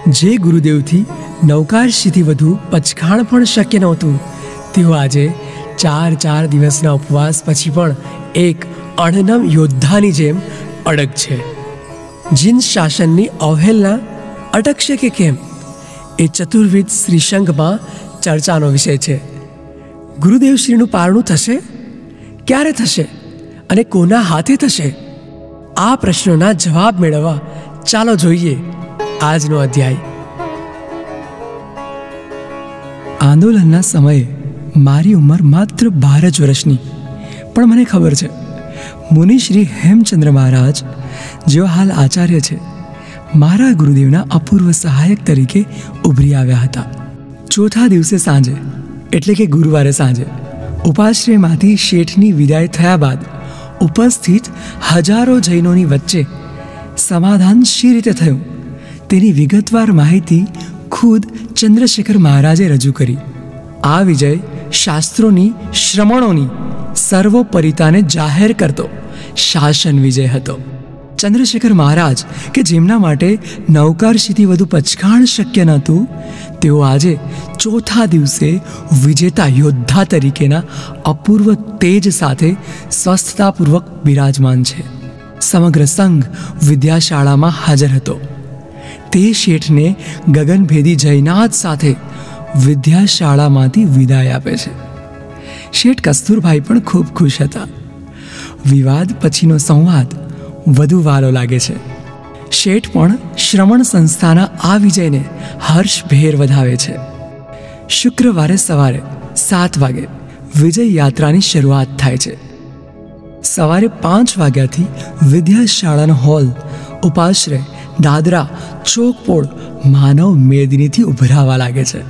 જે ગુરુદેવથી નવકારશીથી વધુ પચખાણ પણ શક્ય નહોતું, તેઓ આજે 4 દિવસના ઉપવાસ પછી પણ એક અણનમ યોદ્ધાની જેમ અડગ છે. જીન શાસનની અવહેલના અટકશે કે કેમ, એ ચતુર્વિધ શ્રીસંઘમાં ચર્ચાનો વિષય છે. ગુરુદેવશ્રીનું પારણું થશે? ક્યારે થશે અને કોના હાથે થશે? આ પ્રશ્નોના જવાબ મેળવવા ચાલો જોઈએ આજનો અધ્યાય. આંદોલનના સમયે મારી ઉંમર માત્ર 12 જ વર્ષની, પણ મને ખબર છે મુનિ શ્રી હેમચંદ્ર મહારાજ, જેઓ હાલ આચાર્ય છે, મારા ગુરુદેવના અપૂર્વ સહાયક તરીકે ઉભરી આવ્યા હતા. ચોથા દિવસે સાંજે, એટલે કે ગુરુવારે સાંજે, ઉપાશ્રયમાંથી શેઠની વિદાય થયા બાદ ઉપસ્થિત હજારો જૈનોની વચ્ચે સમાધાન શી રીતે થયું તેની વિગતવાર માહિતી ખુદ ચંદ્રશેખર મહારાજે રજૂ કરી. આ વિજય શાસ્ત્રોની, શ્રમણોની સર્વોપરિતાને જાહેર કરતો શાસન વિજય હતો. ચંદ્રશેખર મહારાજ, કે જેમના માટે નવકારશીથી વધુ પચખાણ શક્ય નહોતું, તેઓ આજે ચોથા દિવસે વિજેતા યોદ્ધા તરીકેના અપૂર્વ તેજ સાથે સ્વસ્થતાપૂર્વક બિરાજમાન છે. સમગ્ર સંઘ વિદ્યાશાળામાં હાજર હતો. તે શેઠને ગગનભેદી જયનાદ સાથે વિદ્યાશાળામાંથી વિદાય આપે છે. શેઠ કસ્તુરભાઈ પણ ખૂબ ખુશ હતા. વિવાદ પછીનો સંવાદ વધુ વાલો લાગે છે. શેઠ પણ શ્રમણ સંસ્થાના આ વિજયને હર્ષભેર વધાવે છે. શુક્રવારે સવારે 7 વાગે વિજય યાત્રાની શરૂઆત થાય છે. સવારે 5 વાગ્યાથી વિદ્યાશાળાનો હોલ ઉપાશ્રય દાદરા ચોકપોળ માનવ મેદનીથી ઉભરાવા લાગે છે.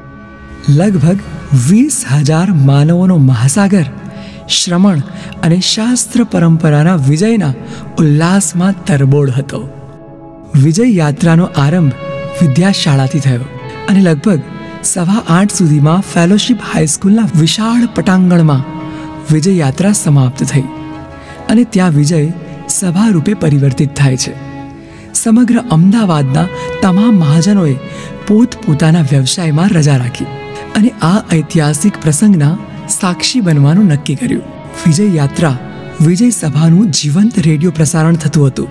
લગભગ 20,000 માનવોનો મહાસાગર શ્રમણ અને શાસ્ત્ર પરંપરાના વિજયના ઉલ્લાસમાં તરબોળ હતો. વિજય યાત્રાનો આરંભ વિદ્યાશાળાથી થયો અને લગભગ 8:15 સુધીમાં ફેલોશિપ હાઈસ્કૂલના વિશાળ પટાંગણમાં વિજય યાત્રા સમાપ્ત થઈ અને ત્યાં વિજય સભા રૂપે પરિવર્તિત થાય છે. સમગ્ર અમદાવાદના તમામ મહાજનોએ પોતપોતાના વ્યવસાયમાં રજા રાખી અને આ ઐતિહાસિક પ્રસંગના સાક્ષી બનવાનું નક્કી કર્યું. વિજય યાત્રા, વિજય સભાનું જીવંત રેડિયો પ્રસારણ થતું હતું.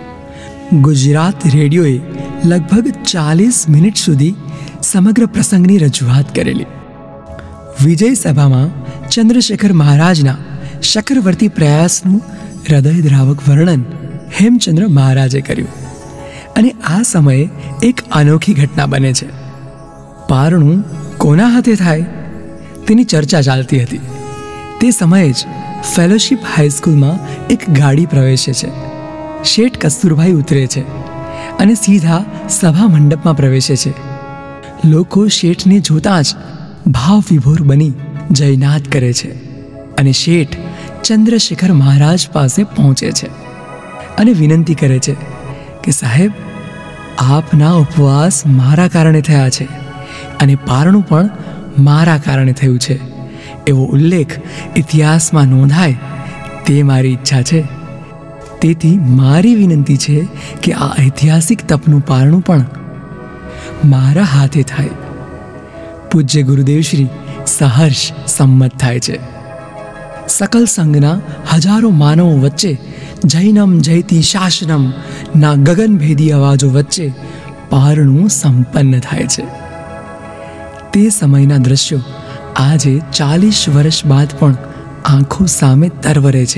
ગુજરાત રેડિયોએ લગભગ 40 મિનિટ સુધી સમગ્ર પ્રસંગની રજૂઆત કરેલી. વિજય સભામાં ચંદ્રશેખર મહારાજના ચક્રવર્તી પ્રયાસનું હૃદયદ્રાવક વર્ણન હેમચંદ્ર મહારાજે કર્યું. અને આ સમયે એક અનોખી ઘટના બને છે. પારણું કોના હાથે થાય તેની ચર્ચા ચાલતી હતી. તે સમયે જ ફેલોશિપ હાઈસ્કૂલમાં એક ગાડી પ્રવેશે છે. શેઠ કસ્તુરભાઈ ઉતરે છે અને સીધા સભા મંડપમાં પ્રવેશે છે. લોકો શેઠને જોતાં જ ભાવ વિભોર બની જયનાદ કરે છે અને શેઠ ચંદ્રશેખર મહારાજ પાસે પહોંચે છે અને વિનંતી કરે છે કે સાહેબ, આપના ઉપવાસ મારા કારણે થયા છે અને પારણું પણ મારા કારણે થયું છે, એવો ઉલ્લેખ ઇતિહાસમાં નોંધાય તે મારી ઈચ્છા છે. તેથી મારી વિનંતી છે કે આ ઐતિહાસિક તપનું પારણું પણ મારા હાથે થાય. પૂજ્ય ગુરુદેવશ્રી સહર્ષ સંમત થાય છે. સકલ સંઘના હજારો માનવો વચ્ચે જૈનમ જયતી શાસનમ ના ગગનભેદી અવાજો વચ્ચે પારણું સંપન્ન થાય છે. તે સમયના દ્રશ્યો આજે 40 વર્ષ બાદ પણ આંખો સામે તરવરે છે.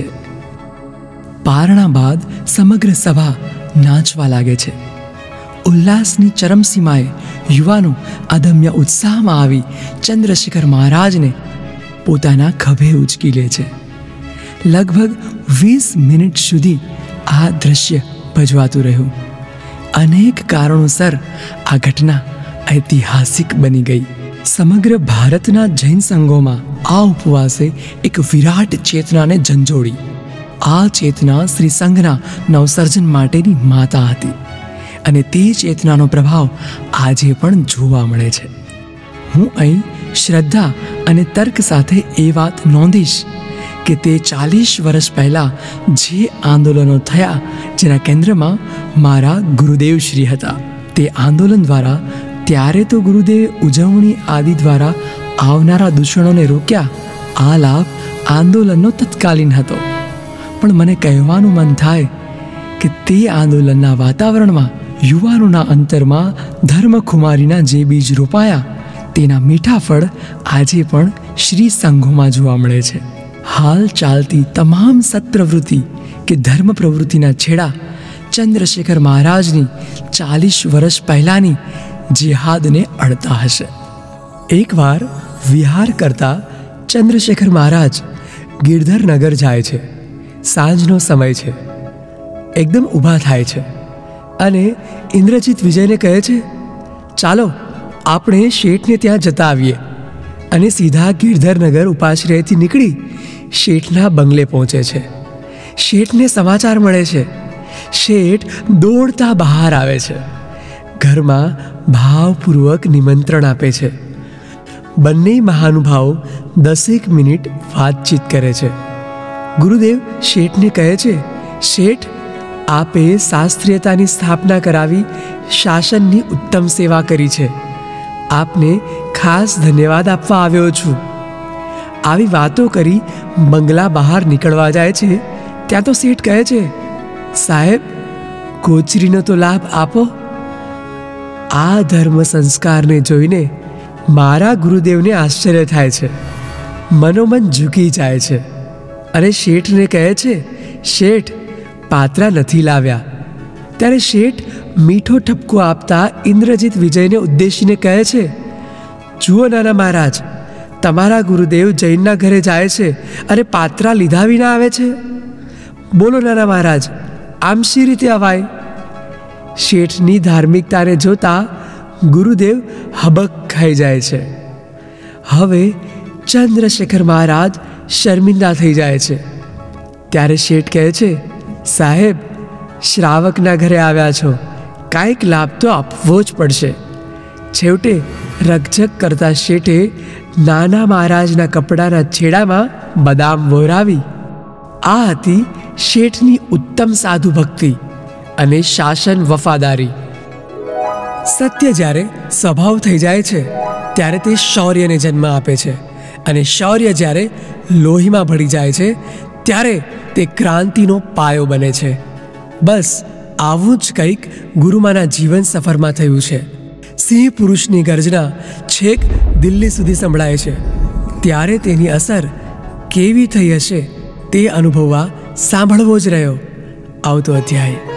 પારણા બાદ સમગ્ર સભા નાચવા લાગે છે. ઉલ્લાસની ચરમસીમાએ યુવાનો અદમ્ય ઉત્સાહમાં આવી ચંદ્રશેખર મહારાજને પોતાના ખભે ઉચકી લે છે. લગભગ 20 મિનિટ સુધી આ દ્રશ્ય ભજવાતું રહ્યું. અનેક કારણોસર આ ઘટના ઐતિહાસિક બની ગઈ. સમગ્ર ભારતના જૈન સંઘોમાં આ ઉપવાસે એક વિરાટ ચેતનાને ઝંઝોડી. આ ચેતના શ્રી સંઘના નવસર્જન માટેની માતા હતી અને તે ચેતનાનો પ્રભાવ આજે પણ જોવા મળે છે. હું અહીં શ્રદ્ધા અને તર્ક સાથે એ વાત નોંધીશ કે તે 40 વર્ષ પહેલાં જે આંદોલનો થયા, જેના કેન્દ્રમાં મારા ગુરુદેવશ્રી હતા, તે આંદોલન દ્વારા ત્યારે તો ગુરુદેવે ઉજવણી આદિ દ્વારા આવનારા દૂષણોને રોક્યા. આ લાભ આંદોલનનો તત્કાલીન હતો. પણ મને કહેવાનું મન થાય કે તે આંદોલનના વાતાવરણમાં યુવાનોના અંતરમાં ધર્મખુમારીના જે બીજ રોપાયા તેના મીઠા ફળ આજે પણ શ્રી સંઘોમાં જોવા મળે છે. હાલ ચાલતી તમામ સત્પ્રવૃત્તિ કે ધર્મ પ્રવૃત્તિના છેડા ચંદ્રશેખર મહારાજની 40 વર્ષ પહેલાંની જેહાદને અડતા હશે. એકવાર વિહાર કરતા ચંદ્રશેખર મહારાજ ગિરધરનગર જાય છે. સાંજનો સમય છે. એકદમ ઊભા થાય છે અને ઇન્દ્રજીત વિજયને કહે છે, ચાલો આપણે શેઠને ત્યાં જતા આવીએ. અને સીધા ગિરધરનગર ઉપાશ્રયથી નીકળી શેઠના બંગલે પહોંચે છે. શેઠને સમાચાર મળે છે. શેઠ દોડતા બહાર આવે છે. ઘરમાં ભાવપૂર્વક નિમંત્રણ આપે છે. બંને મહાનુભાવો 10 મિનિટ વાતચીત કરે છે. ગુરુદેવ શેઠને કહે છે, શેઠ, આપે શાસ્ત્રીયતાની સ્થાપના કરાવી શાસનની ઉત્તમ સેવા કરી છે. આપને ખાસ ધન્યવાદ આપવા આવ્યો છું. આવી વાતો કરી બંગલા બહાર નીકળવા જાય છે ત્યાં તો શેઠ કહે છે, સાહેબ, કોચરીનો તો લાભ આપો. આ ધર્મ સંસ્કારને જોઈને મારા ગુરુદેવને આશ્ચર્ય થાય છે. મનોમન ઝૂકી જાય છે અને શેઠને કહે છે, શેઠ, પાત્રા નથી લાવ્યા. ત્યારે શેઠ મીઠો ઠપકો આપતા ઇન્દ્રજીત વિજયને ઉદ્દેશીને કહે છે, જુઓ નાના મહારાજ, તમારા ગુરુદેવ જૈનના ઘરે જાય છે અને પાત્રા લીધા વિના આવે છે. બોલો નાના મહારાજ, આમ શી રીતે અવાય? શેઠની ધાર્મિકતાને જોતા ગુરુદેવ હબક ખાઈ જાય છે. હવે ચંદ્રશેખર મહારાજ શર્મિંદા થઈ જાય છે. ત્યારે શેઠ કહે છે, સાહેબ, શ્રાવકના ઘરે આવ્યા છો, કાંઈક લાભ તો આપવો જ પડશે. છેવટે રકઝક કરતા શેઠે નાના મહારાજના કપડાના છેડામાં બદામ વહોરાવી. આ હતી શેઠની ઉત્તમ સાધુ ભક્તિ અને શાસન વફાદારી. સત્ય જ્યારે સ્વભાવ થઈ જાય છે ત્યારે તે શૌર્યને જન્મ આપે છે અને શૌર્ય જ્યારે લોહીમાં ભળી જાય છે ત્યારે તે ક્રાંતિનો પાયો બને છે. બસ આવું જ કંઈક ગુરુમાના જીવન સફરમાં થયું છે. સિંહ પુરુષની ગર્જના છેક દિલ્હી સુધી સંભળાય છે. ત્યારે તેની અસર કેવી થઈ હશે તે અનુભવવા સાંભળવો જ રહ્યો આવતો અધ્યાય.